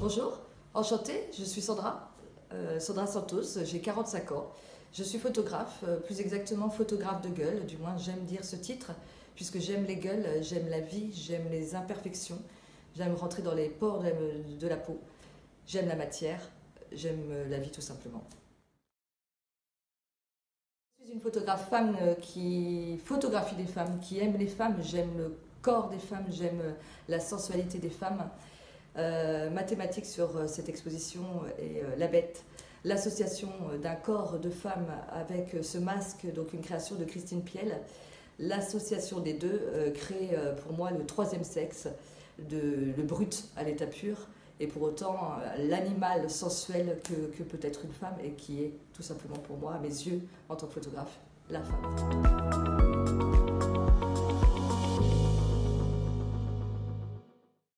Bonjour, enchantée, je suis Sandra, Sandra Santos, j'ai 45 ans. Je suis photographe, plus exactement photographe de gueule, du moins j'aime dire ce titre, puisque j'aime les gueules, j'aime la vie, j'aime les imperfections, j'aime rentrer dans les pores de la peau, j'aime la matière, j'aime la vie tout simplement. Je suis une photographe femme qui photographie des femmes, qui aime les femmes, j'aime le corps des femmes, j'aime la sensualité des femmes. Ma thématique sur cette exposition est la bête, l'association d'un corps de femme avec ce masque, donc une création de Christine Piel. L'association des deux crée pour moi le troisième sexe, le brut à l'état pur, et pour autant l'animal sensuel que peut être une femme et qui est tout simplement pour moi, à mes yeux, en tant que photographe, la femme.